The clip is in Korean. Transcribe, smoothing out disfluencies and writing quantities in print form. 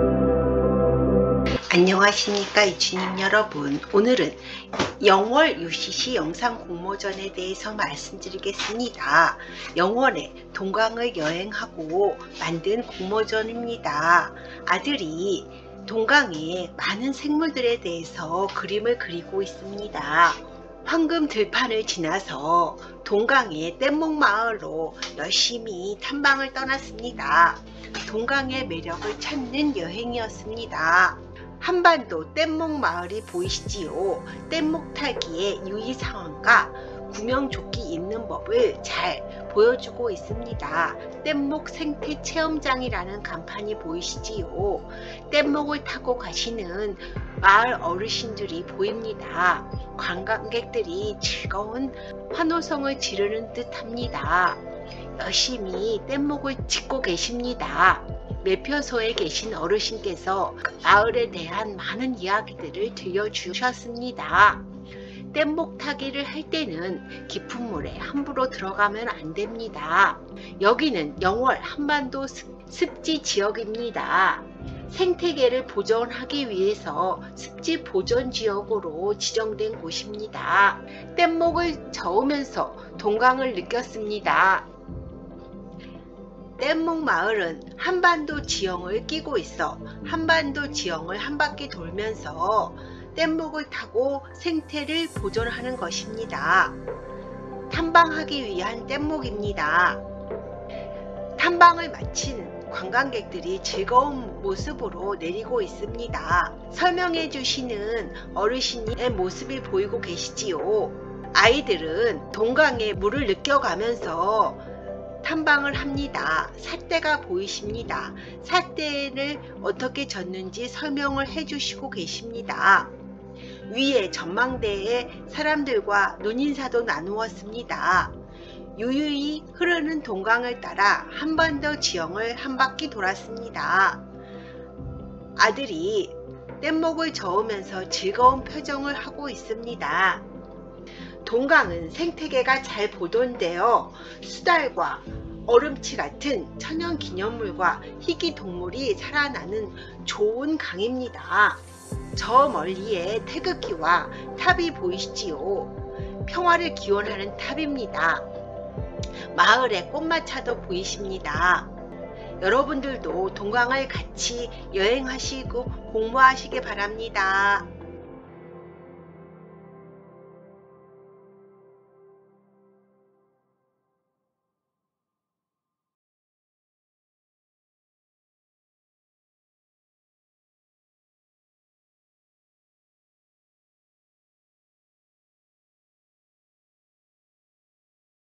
안녕하십니까 이주님 여러분. 오늘은 영월 UCC 영상 공모전에 대해서 말씀드리겠습니다. 영월에 동강을 여행하고 만든 공모전입니다. 아들이 동강의 많은 생물들에 대해서 그림을 그리고 있습니다. 황금 들판을 지나서 동강의 뗏목마을로 열심히 탐방을 떠났습니다. 동강의 매력을 찾는 여행이었습니다. 한반도 뗏목마을이 보이시지요? 뗏목 타기의 유의사항과 구명조끼 입는 법을 잘 보여주고 있습니다. 뗏목 생태 체험장이라는 간판이 보이시지요? 뗏목을 타고 가시는 마을 어르신들이 보입니다. 관광객들이 즐거운 환호성을 지르는 듯 합니다. 열심히 뗏목을 짚고 계십니다. 매표소에 계신 어르신께서 마을에 대한 많은 이야기들을 들려주셨습니다. 뗏목 타기를 할 때는 깊은 물에 함부로 들어가면 안 됩니다. 여기는 영월 한반도 습지 지역입니다. 생태계를 보존하기 위해서 습지 보존 지역으로 지정된 곳입니다. 뗏목을 저으면서 동강을 느꼈습니다. 뗏목 마을은 한반도 지형을 끼고 있어 한반도 지형을 한 바퀴 돌면서 뗏목을 타고 생태를 보존하는 것입니다. 탐방하기 위한 뗏목입니다. 탐방을 마친 관광객들이 즐거운 모습으로 내리고 있습니다. 설명해 주시는 어르신의 모습이 보이고 계시지요. 아이들은 동강의 물을 느껴가면서 탐방을 합니다. 삿대가 보이십니다. 삿대를 어떻게 젓는지 설명을 해주시고 계십니다. 위에 전망대에 사람들과 눈인사도 나누었습니다. 유유히 흐르는 동강을 따라 한반도 지형을 한 바퀴 돌았습니다. 아들이 뗏목을 저으면서 즐거운 표정을 하고 있습니다. 동강은 생태계가 잘 보존되어 수달과 얼음치 같은 천연기념물과 희귀동물이 살아나는 좋은 강입니다. 저 멀리에 태극기와 탑이 보이시지요? 평화를 기원하는 탑입니다. 마을에 꽃마차도 보이십니다. 여러분들도 동강을 같이 여행하시고 공부하시기 바랍니다.